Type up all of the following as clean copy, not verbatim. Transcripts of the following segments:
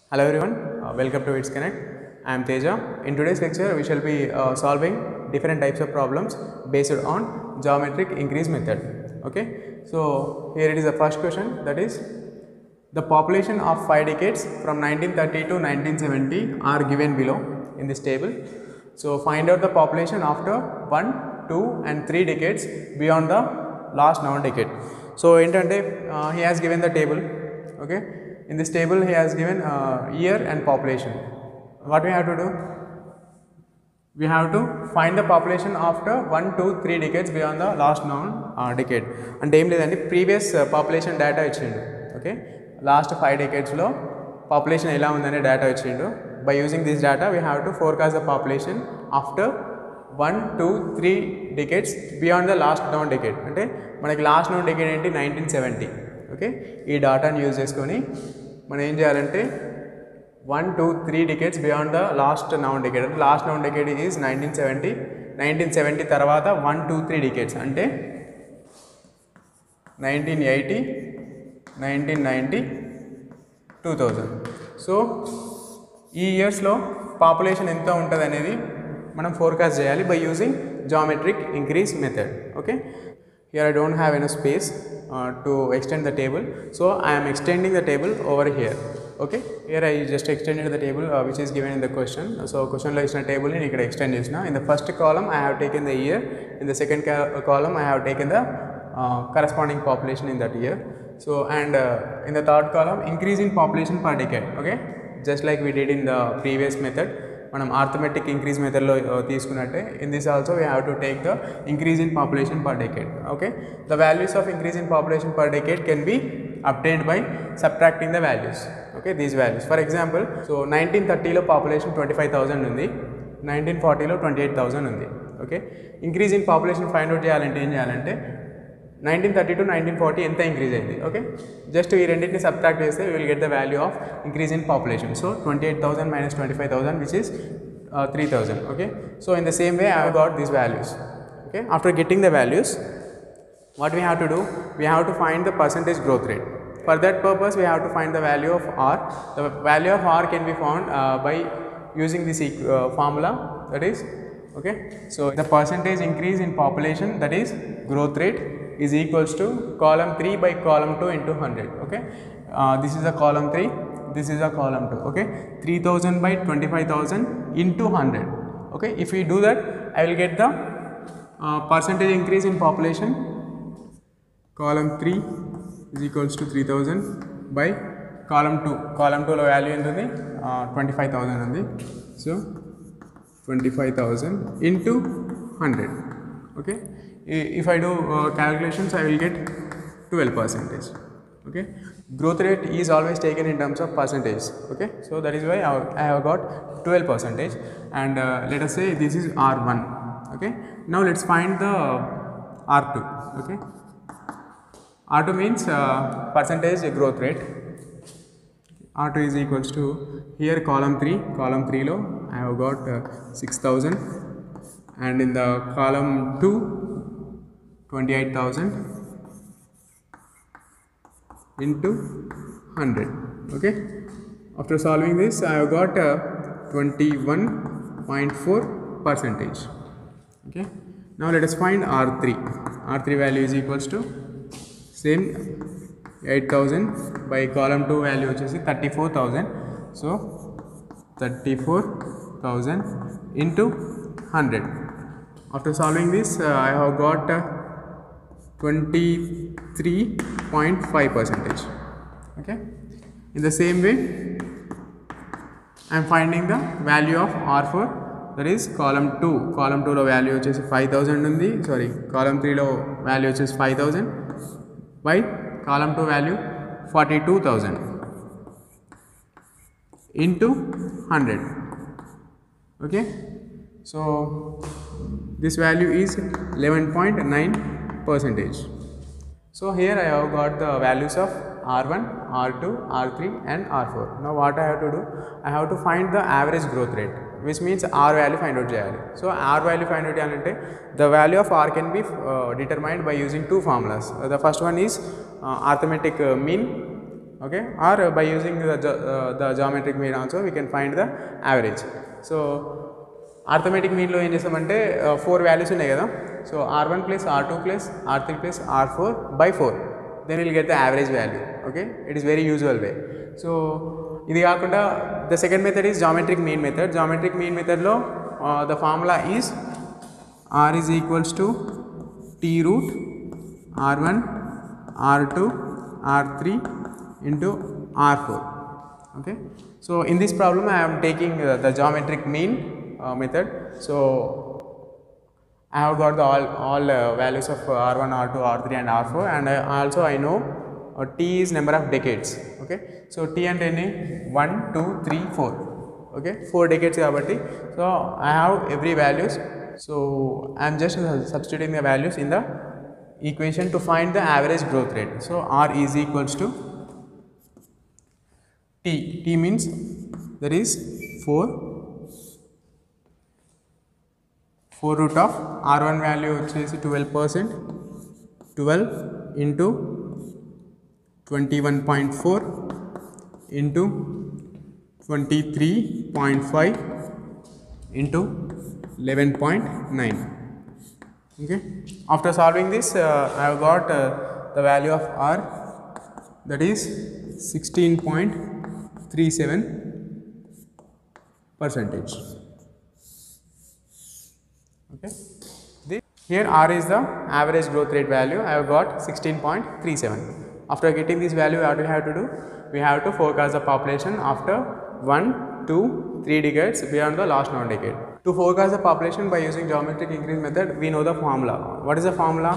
Hello everyone, welcome to It's Connect. I am Teja. In today's lecture, we shall be solving different types of problems based on geometric increase method. Okay, so here it is the first question, that is the population of 5 decades from 1930 to 1970 are given below in this table. So find out the population after 1, 2 and 3 decades beyond the last known decade. So he has given the table. Okay. In this table, he has given year and population. What we have to do? We have to find the population after 1, 2, 3 decades beyond the last known decade. And aim ledandi previous population data ఇచ్చిండు. Okay, last 5 decades లో population ఎలా ఉందనే data ఇచ్చిండు. By using this data, we have to forecast the population after 1, 2, 3 decades beyond the last known decade. అంటే మనకి last known decade ఏంటి 1970. Okay, ఈ డాటాని use చేసుకొని మనం ఏం చేయాలంటే 1, 2, 3 decades beyond the last known decade, అంటే లాస్ట్ నౌన్ డెకేడ్ ఈజ్ 1970 తర్వాత 1, 2, 3 decades అంటే 1980, 1990, 2000. సో ఈ ఇయర్స్లో పాపులేషన్ ఎంత ఉంటుంది అనేది మనం ఫోర్కాస్ట్ చేయాలి by using geometric increase method. Okay, here I don't have enough space to extend the table, so I am extending the table over here. Okay, here I just extended the table which is given in the question. So question lo ichina table ni ikkada extend chesina. In the first column I have taken the year, in the second column I have taken the corresponding population in that year. So and in the third column increase in population per decade. Okay, just like we did in the previous method, మనం arithmetic increase method లో తీసుకున్నట్టే in this also we have to take the increase in population per decade. Okay, the values of increase in population per decade can be obtained by subtracting the values. Okay, these values, for example, so 1930 లో population 25,000 ఉంది, 1940 లో 28,000 ఉంది. Okay, increase in population find out చేయాలంటే ఏం చేయాలంటే 1930 to 1940 ఎంత increase అయింది. Okay, just ఈ రెండింటిని సబ్ట్రాక్ట్ చేస్తే we will get the value of increase in population. So 28,000 minus 25,000 which is 3,000. Okay, so in the same way I have got these values. Okay, after getting the values, what we have to do? We have to find the percentage growth rate. For that purpose we have to find the value of R. The value of R can be found by using this formula, that is, okay, so the percentage increase in population, that is growth rate, is equals to column 3 by column 2 into 100. Okay, this is a column 3, this is a column 2. Okay, 3,000 by 25,000 into 100. Okay, if we do that, I will get the percentage increase in population. Column 3 is equals to 3,000 by column 2. Column 2 lo value entundi 25,000 undi. So 25,000 into 100. Okay, if I do calculations, I will get 12%. Okay, growth rate is always taken in terms of percentage. Okay, so that is why I have got 12%. And let us say this is R1. Okay, now let's find the R2. Okay, R2 means percentage growth rate. R2 is equals to, here column 3 lo I have got 6,000, and in the column 2 28,000 into 100. Okay, after solving this I have got 21.4%. Okay, now let us find R3. R3 value is equals to same 8,000 by column 2 value which is 34,000. So 34,000 into 100. After solving this I have got 23.5%. Okay, in the same way I am finding the value of R4, that is column 2. Column 2 lo value which is 5,000 undi, sorry, column 3 lo value which is 5,000 by column 2 value 42,000 into 100. Okay, so this value is 11.9%. So here I have got the values of R1, R2, R3 and R4. Now what I have to do? I have to find the average growth rate, which means R value find out cheyali. So R value find out cheyalante the value of R can be determined by using two formulas. The first one is arithmetic mean, okay, or by using the geometric mean also we can find the average. So arithmetic mean లో ఏం చేస్తామంటే 4 values ఉన్నాయి కదా, so r1 plus r2 plus r3 plus r4 by 4, then we'll get the average value. Okay, it is very usual way. So ఇది కాకుండా the second method is geometric mean method. Geometric mean method లో the formula is r is equals to t root r1 r2 r3 into r4. Okay, so in this problem I am taking the geometric mean method. So I have got the all values of r1 r2 r3 and r4, and also I know t is number of decades. Okay, so t and n 1 2 3 4. Okay, 4 decades kabatti, so I have every values. So I am just substituting the values in the equation to find the average growth rate. So r is equals to t means that is 4 root of r1 value వచ్చేసి 12%, 12 into 21.4 into 23.5 into 11.9. Okay, after solving this I have got the value of r, that is 16.37%. Okay, here r is the average growth rate value. I have got 16.37. After getting this value, what we have to do? We have to forecast the population after 1, 2, 3 decades beyond the last known decade. To forecast the population by using geometric increase method, we know the formula. What is the formula?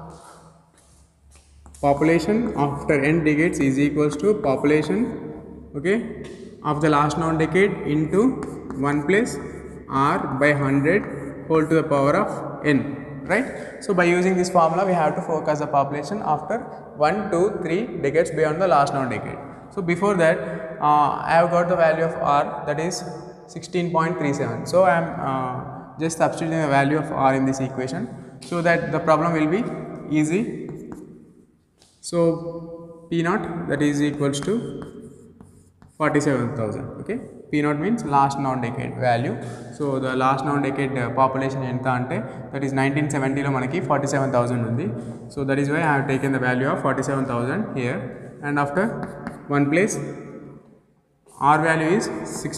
Population after n decades is equals to population, okay, of the last known decade into 1 plus r by 100 whole to the power of n, right? So by using this formula we have to forecast the population after 1, 2, 3 decades beyond the last known decade. So before that I have got the value of r, that is 16.37. So I am just substituting the value of r in this equation so that the problem will be easy. So p naught, that is equals to 47,000. Okay, p naught means last known decade value. So the last known decade population enta ante, that is 1970 lo manaki 47,000 undi. So that is why I have taken the value of 47,000 here, and after 1 place r value is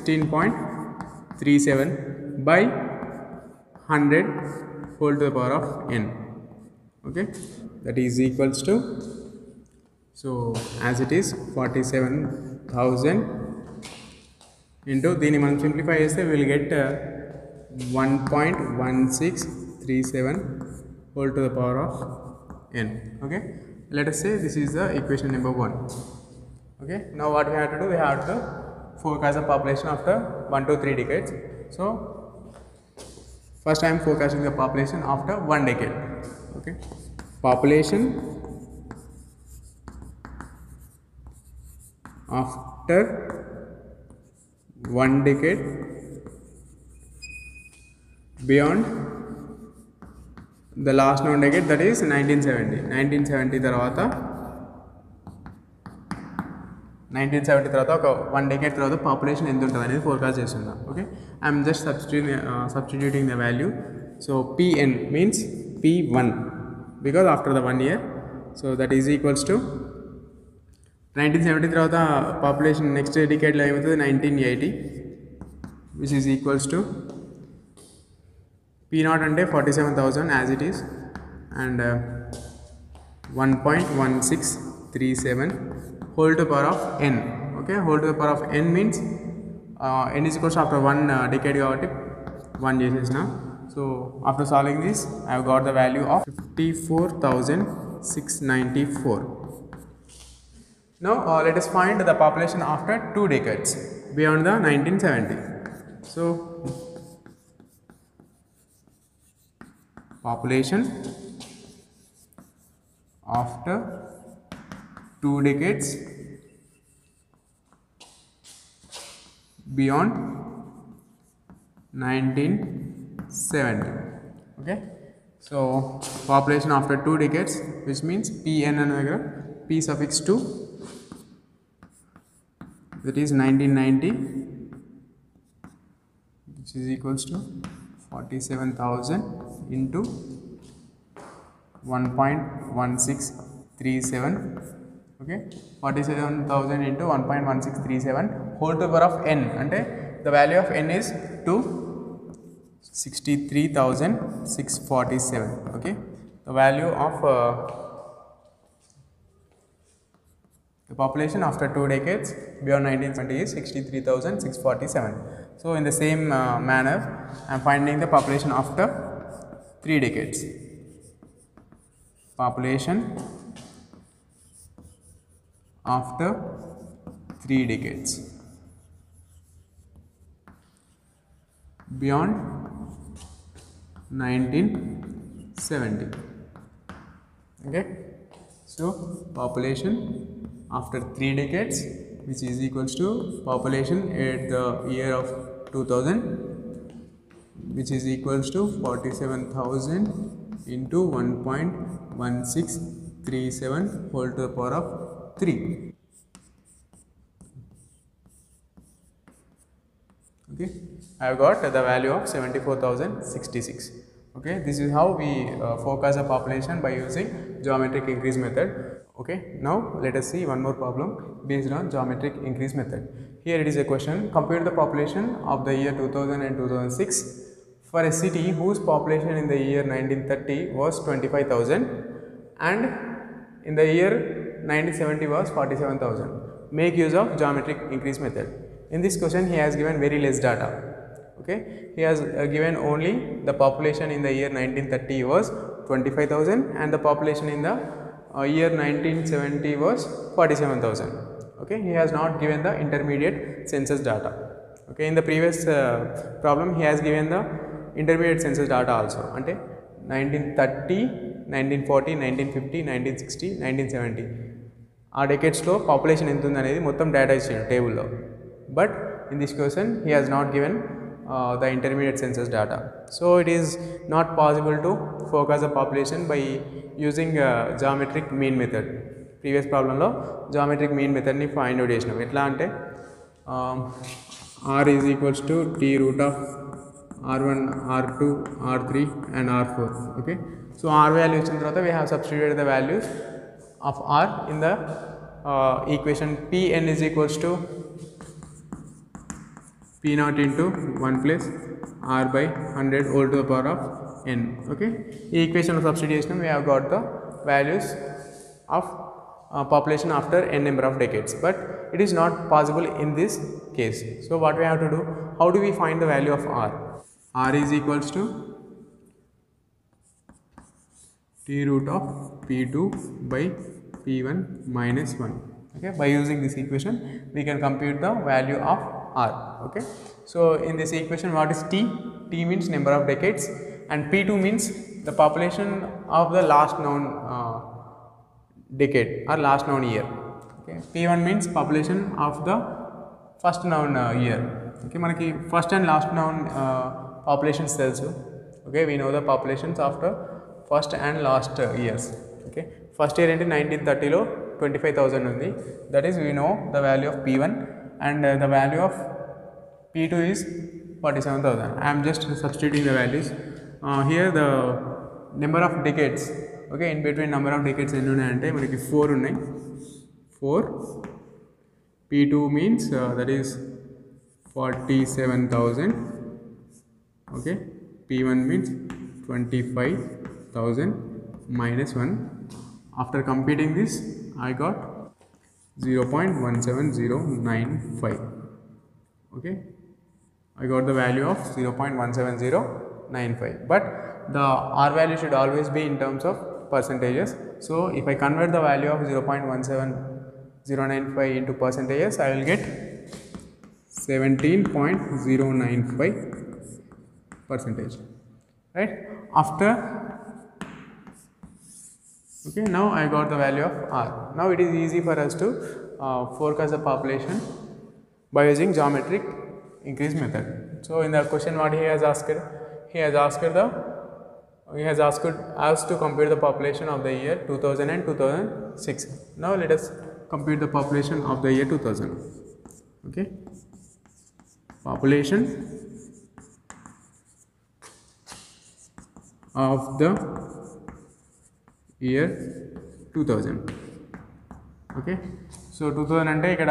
16.37 by 100 whole to the power of n. Okay, that is equals to, so as it is 47,000 into దీన్ని మనం simplify చేస్తే we will get 1.1637 whole to the power of n. Okay, let us say this is the equation number 1. Okay, now what we have to do? We have to forecast the population after 1 to 3 decades. So first I am forecasting the population after 1 decade. Okay, population after 1 decade beyond the last known decade, that is 1970. 1970 తర్వాత 1970 తర్వాత ఒక 1 decade తర్వాత population ఎంత ఉంటుంది అనేది forecast చేస్తున్నాం. Okay, I'm just substituting the value. So pn means p1 because after the 1 year. So that is equals to 1970 తర్వాత population next డికేడ్లో ఏమవుతుంది 1980, which is equals to p naught అంటే 47,000 as it is, and 1.1637 whole to power of n. Okay, whole to the power of n means n is equals to after 1 decade కాబట్టి 1 చేసేసిన. So after solving this I have got the value of 54,694. Now let us find the population after 2 decades beyond the 1970. So population after 2 decades beyond 1970. Okay, so population after 2 decades, which means pn and p suffix 2 that is 1990, which is equals to 47,000 into 1.1637. okay, 47,000 into 1.1637 whole to the power of n, ante the value of n is 63,647. okay, the value of the population after 2 decades beyond 1970 is 63,647. So in the same manner I am finding the population after 3 decades. Population after 3 decades beyond 1970. okay, so population after 3 decades, which is equals to population at the year of 2000, which is equals to 47,000 into 1.1637 whole to the power of 3. okay, I have got the value of 74,066. okay, this is how we forecast the population by using geometric increase method. okay, now let us see one more problem based on geometric increase method. Here it is a question: compute the population of the year 2000 and 2006 for a city whose population in the year 1930 was 25,000 and in the year 1970 was 47,000. Make use of geometric increase method. In this question he has given very less data. okay, he has given only the population in the year 1930 was 25,000 and the population in the year 1970 was 47,000. okay, he has not given the intermediate census data. okay, in the previous problem he has given the intermediate census data also, ante 1930, 1940, 1950, 1960, 1970 ఆ డెకేడ్స్లో population ఎంత ఉంది అనేది మొత్తం data ఇచ్చాడు టేబుల్లో. But in this question he has not given the intermediate census data. So it is not possible to focus the population by using geometric mean method. Previous problem lo geometric mean method ni find out chesinam. Etla ante r is equals to t root of r1, r2, r3 and r4. okay, so r value ichina tarvata we have substituted the values of r in the equation. Pn is equals to P naught into 1 plus r by 100 whole to the power of n. okay, ఈ equation of substitution we have got the values of population after n number of decades, but it is not possible in this case. So what we have to do, how do we find the value of r? R is equals to t root of p2 by p1 minus 1. okay, by using this equation we can compute the value of r. okay, so in this equation what is t? T means number of decades and p2 means the population of the last known decade or last known year. okay, p1 means population of the first known year. okay, manaki first and last known populations telsu. okay, we know the populations after first and last years. okay, first year enti 1930 lo 25,000 undi, that is we know the value of p1 and the value of p2 is 47,000. I am just substituting the values here. The number of decades, okay, in between number of decades enni unnayante manaki 4 unnai. 4 p2 means that is 47,000. okay, p1 means 25,000 minus 1. after computing this I got 0.17095. okay, I got the value of 0.17095, but the r value should always be in terms of percentages. So if I convert the value of 0.17095 into percentages, I will get 17.095 percentage, right? After, okay, now I got the value of r. Now it is easy for us to forecast the population by using geometric increase method. So in the question what he has asked us to compute the population of the year 2000 and 2006. Now let us compute the population of the year 2000. Okay, population of the year 2000. Okay, so 2000 అంటే ఇక్కడ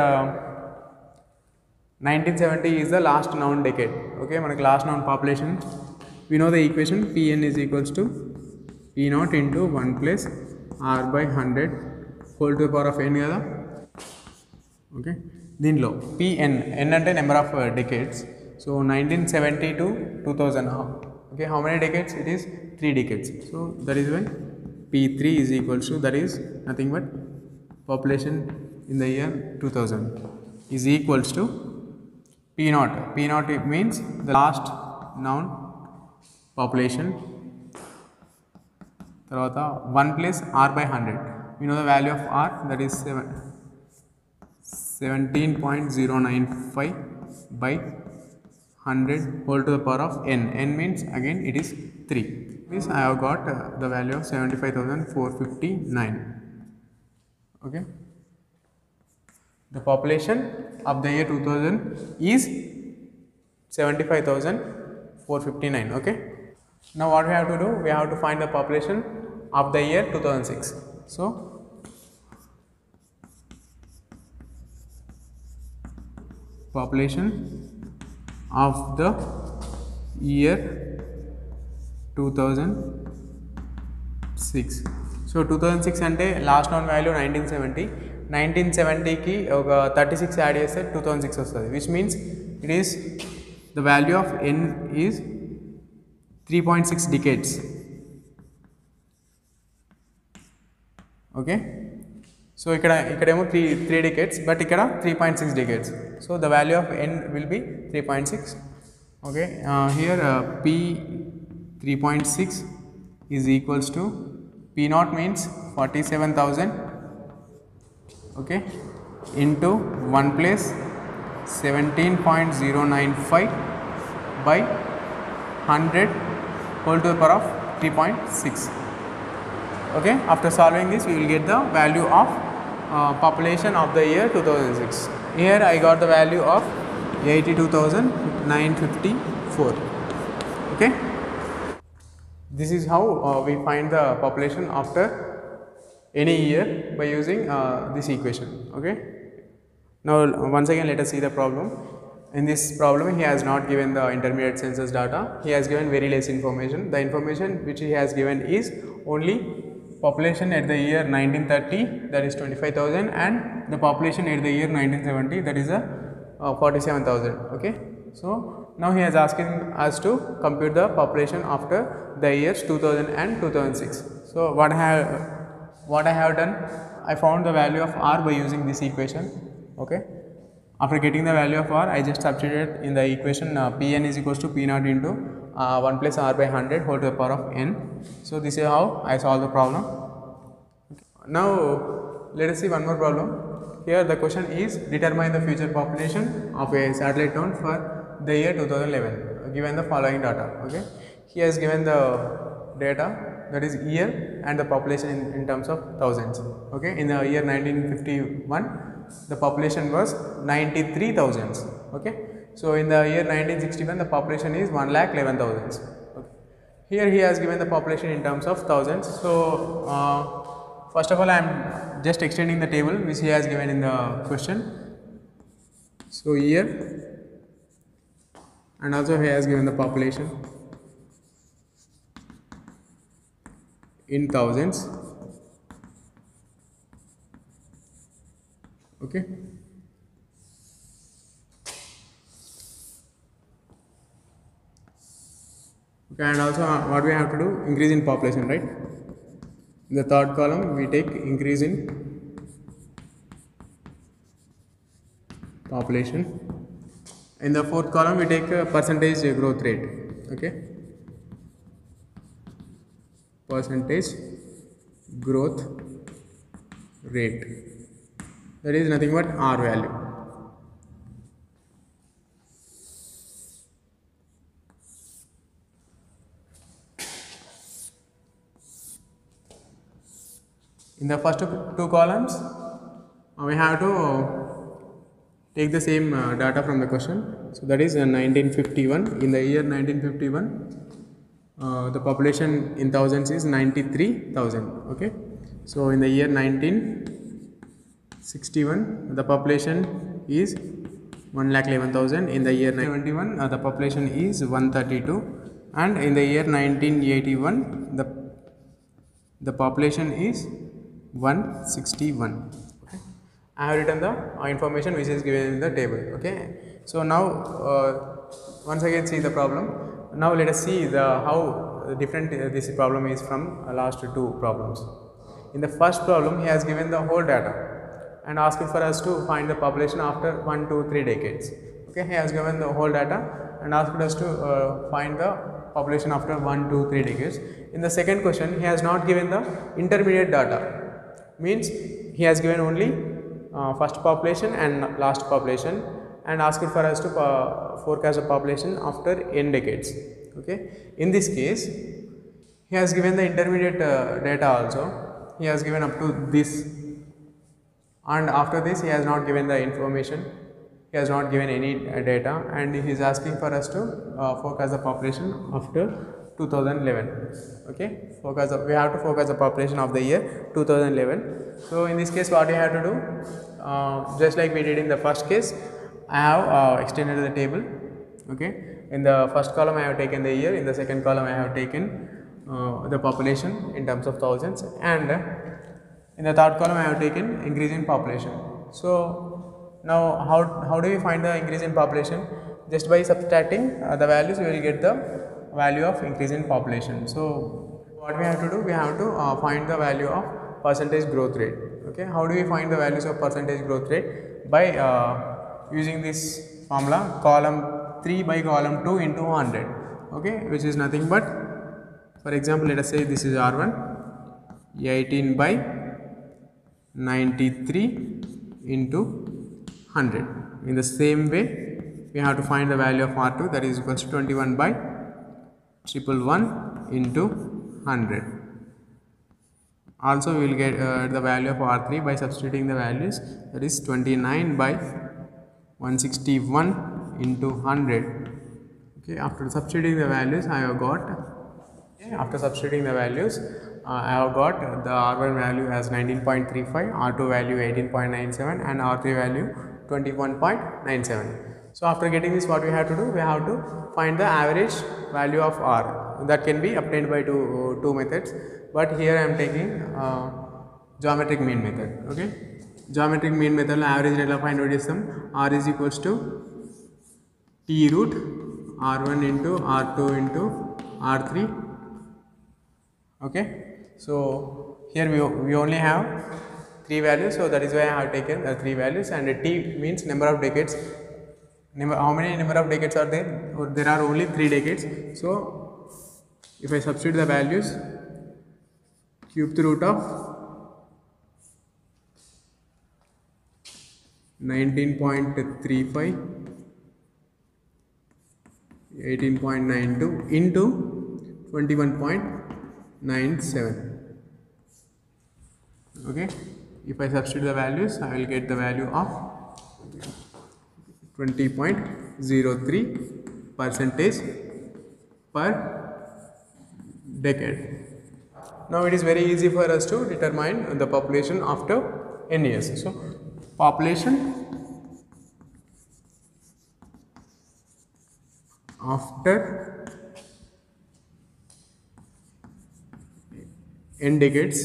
1970 is the last known decade. Okay, మనకి last known population, we know the equation Pn is equals to P naught into 1 plus R by 100 whole to the power of n కదా. Okay, దీనిలో Pn, n అంటే number of decades. So 1970 to 2000, okay, how many decades? It is 3 decades. So that is why P3 is equals to, that is nothing but population in the year 2000 is equals to P naught. P naught it means the last known population, తర్వాత 1 plus R by 100. We know the value of R, that is 17.095 by 100 whole to the power of n. N means again it is 3. Means I have got the value of 75,459. Okay, the population of the year 2000 is 75,459. Okay, now what we have to do? We have to find the population of the year 2006. So population of the year 2006. So 2006 అంటే last known value 1970. 1970కి ఒక 36 add చేస్తే 2006 వస్తుంది, which means it is the value of n is 3.6 డికేడ్స్. Okay, so ఇక్కడేమో 3 decades, but ఇక్కడ 3.6 decades. So the value of n will be 3.6. Okay, here P 3.6 is equals to P naught means 47,000, okay, into 1 plus 17.095 by 100 whole to the power of 3.6. Okay, after solving this we will get the value of population of the year 2006. Here I got the value of 82,954. Okay, this is how we find the population after any year by using this equation. Okay, now once again let us see the problem. In this problem he has not given the intermediate census data, he has given very less information. The information which he has given is only population at the year 1930, that is 25,000, and the population at the year 1970, that is 47,000. Okay, so now he is asking us to compute the population after the years 2000 and 2006. So what I have done, I found the value of R by using this equation. Okay, after getting the value of R, I just substituted in the equation Pn is equals to P naught into 1 plus R by 100 whole to the power of n. So this is how I solve the problem. Okay. Now let us see one more problem. Here the question is determine the future population of a satellite town for the year 2011 given the following data. Okay, he has given the data, that is year and the population in terms of thousands. Okay, in the year 1951 the population was 93,000. Okay, so in the year 1961 the population is 1,11,000. Okay. Here he has given the population in terms of thousands. So first of all I am just extending the table which he has given in the question. So year, and also he has given the population in thousands. Okay, okay, and also what we have to do, increase in population, right? In the third column we take increase in population. In the fourth column we take a percentage growth rate. Okay, percentage growth rate, that is nothing but R value. In the first two columns we have to take the same data from the question. So that is 1951. In the year 1951, the population in thousands is 93,000. Okay. So in the year 1961, the population is 1,11,000. In the year 1971, the population is 132, and in the year 1981, the population is 161. Okay. I have written the information which is given in the table. Okay. So now once again see the problem. Now let us see how different this problem is from last two problems. In the first problem, he has given the whole data and asked for us to find the population after 1, 2, 3 decades. Okay, he has given the whole data and asked us to find the population after 1, 2, 3 decades. In the second question, he has not given the intermediate data, means he has given only first population and last population, and asked for us to forecast the population after n decades. Okay, in this case, he has given the intermediate data also. He has given up to this, and after this he has not given the information. He has not given any data, and he is asking for us to forecast the population after 2011. Okay, we have to forecast the population of the year 2011. So in this case, what we have to do, just like we did in the first case, I have extended the table. Okay, in the first column I have taken the year, in the second column I have taken the population in terms of thousands, and in the third column I have taken increase in population. So now how do we find the increase in population? Just by subtracting the values, we will get the value of increase in population. So what we have to do, we have to find the value of percentage growth rate. Okay, how do we find the values of percentage growth rate? By using this formula, column 3 by column 2 into 100. Okay, which is nothing but, for example, let us say this is R1, 18 by 93 into 100. In the same way, we have to find the value of R2, that is equals to 21 by 111 into 100. Also, we will get the value of R3 by substituting the values, that is 29 by 161 into 100. Okay, after substituting the values, I have got. After substituting the values, I have got the R1 value as 19.35, R2 value 18.97, and R3 value 21.97. So after getting this, what we have to do, we have to find the average value of R. That can be obtained by two methods, but here I am taking geometric mean method. Okay, geometric mean method lo average ela find out chestam. R is equals to T root R1 into R2 into R3. Okay, so here we only have 3 values, so that is why I have taken 3 values, and T means number of decades. How many number of decades are there? There are only 3 decades. So if I substitute the values, cube root of 19.35, 18.92 into 21.97. Okay, if I substitute the values, I will get the value of 20.03 percentage per decade. Now it is very easy for us to determine the population after n years. So population after n decades.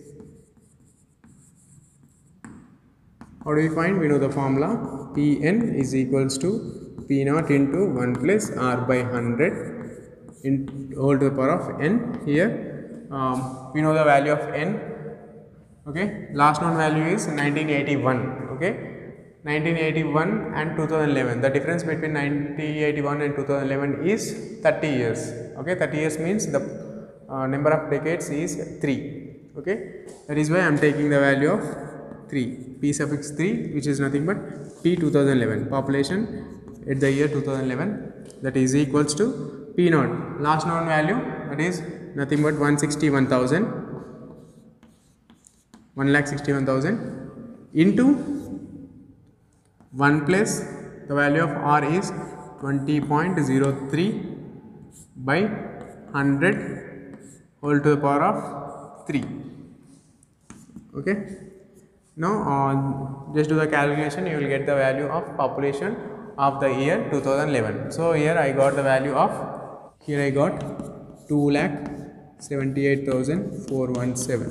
How do we find? We know the formula. Pn is equals to P0 into 1 plus R by 100 in whole to the power of n. Here we know the value of n. Okay, last known value is 1981. Okay, 1981 and 2011. The difference between 1981 and 2011 is 30 years. Okay, 30 years means the number of decades is 3. Okay, that is why I am taking the value of 3, P suffix 3, which is nothing but P 2011, population at the year 2011, that is equals to P0, last known value, that is nothing but 1,61,000 into 1 plus the value of r is 20.03 by 100 whole to the power of 3. Okay, now just do the calculation, you will get the value of population of the year 2011. So here I got the value of, here I got 2,78,417.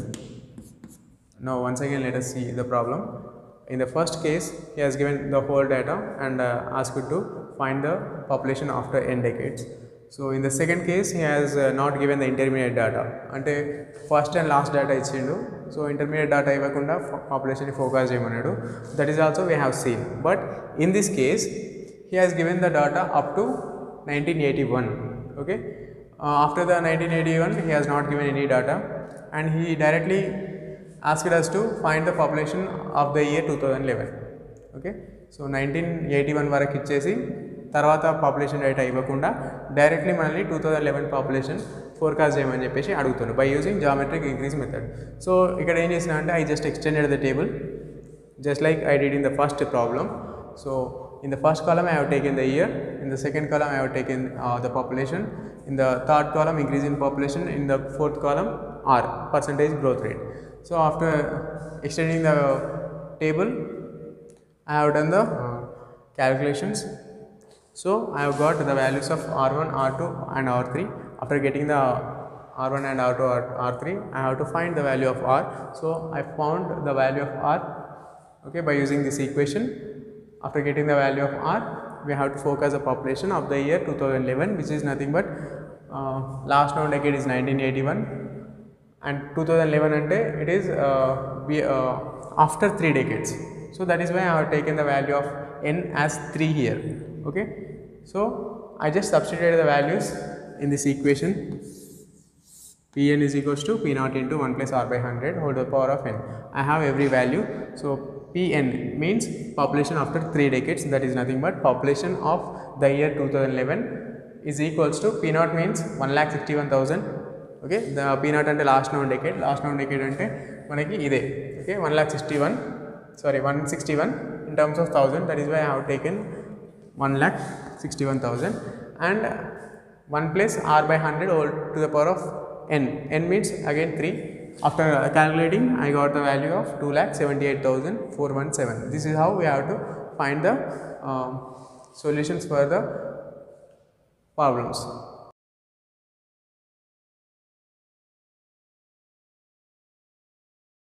Now once again let us see the problem. In the first case he has given the whole data and asked you to find the population after n decades. So in the second case he has not given the intermediate data, ante first and last data ichindu. So intermediate data ivakunda population ni focus cheyamanadu, that is also we have seen. But in this case he has given the data up to 1981. Okay, after the 1981 he has not given any data and he directly asked us to find the population of the year 2011. Okay, so 1981 వరకు ఇచ్చేసి తర్వాత population data ఇవ్వకుండా directly మనల్ని 2011 population forecast చేయమని చెప్పేసి అడుగుతున్నాను by using geometric increase method. So ఇక్కడ ఏం చేసిన అంటే I just extended the table just like I did in the first problem. So in the first column I have taken the year, in the second column I have taken the population, in the third column increase in population, in the fourth column R, percentage growth rate. So after extending the table I have done the calculations. So I have got the values of R1, R2 and R3. After getting the R1 and R2, R3, I have to find the value of R. So I found the value of R, okay, by using this equation. After getting the value of R, we have to focus the population of the year 2011, which is nothing but last known decade is 1981 and 2011 ante it is after 3 decades. So that is why I have taken the value of n as 3 here. Okay, so I just substituted the values in this equation. Pn is equals to P0 into 1 plus R by 100 whole to the power of n. I have every value. So Pn means population after 3 decades, that is nothing but population of the year 2011 is equals to P0 means 1,61,000. Okay, the P0 ante last known decade ante manaki ide. Okay, 161 in terms of 1000, that is why I have taken 1,61,000 and 1 plus R by 100 whole to the power of n. N means again 3. After calculating I got the value of 2,78,417. This is how we have to find the solutions for the problems.